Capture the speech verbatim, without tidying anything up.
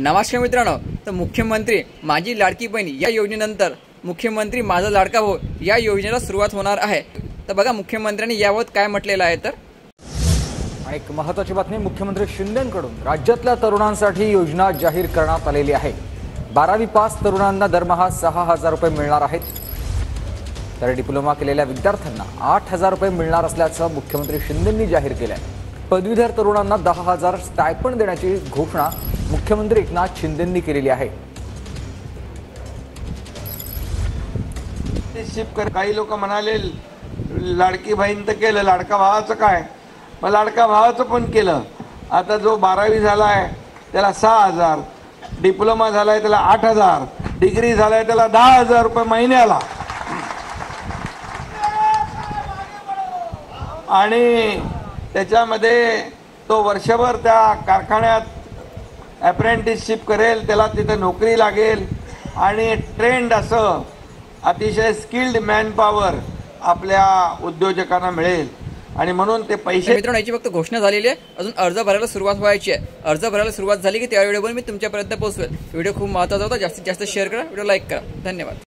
नमस्कार मित्रांनो, तर मुख्यमंत्री माझी लाडकी बहीण या योजनेनंतर मुख्यमंत्री माझा लाडका भाऊ या योजनेला सुरुवात होणार आहे। तर बघा मुख्यमंत्र्यांनी याबाबत काय म्हटलेलं आहे। तर आणि एक महत्त्वाची बातमी मुख्यमंत्री शिंदेंकडून राज्यातल्या तरुणांसाठी योजना जाहीर करण्यात आलेली आहे। बारावी पास तरुणांना दरमहा सहा हजार रुपये मिळणार आहेत, तर डिप्लोमा केलेल्या विद्यार्थ्यांना आठ हजार रुपये मिळणार असल्याचं मुख्यमंत्री शिंदेंनी जाहीर केलं आहे। पदवीधर तरुणांना दहा हजार स्टायपंड देण्याची घोषणा मुख्यमंत्री एकनाथ शिंदेंनी केलेली आहे। काही लोक म्हणाले लाडकी बहीण तर केलं, लाडका भावाचं काय? मग लाडका भावाचं पण केलं। आता जो बारावी झालाय त्याला सहा हजार, डिप्लोमा झालाय त्याला आठ हजार, डिग्री झालाय त्याला दहा हजार रुपये महिन्याला। आणि त्याच्यामध्ये तो वर्षभर त्या कारखान्यात अप्रेंटिसशिप करेल, त्याला तिथे नोकरी लागेल आणि ट्रेंड असं अतिशय स्किल्ड मॅन पॉवर आपल्या उद्योजकांना मिळेल। आणि म्हणून ते पैसे मित्रांनो याची फक्त घोषणा झालेली आहे, अजून अर्ज भरायला सुरुवात व्हायची आहे। अर्ज भरायला सुरुवात झाली की त्या व्हिडिओ पण मी तुमच्यापर्यंत पोहोचवेल। व्हिडिओ खूप महत्त्वाचा होता, जास्तीत जास्त शेअर करा, व्हिडिओ लाईक करा। धन्यवाद।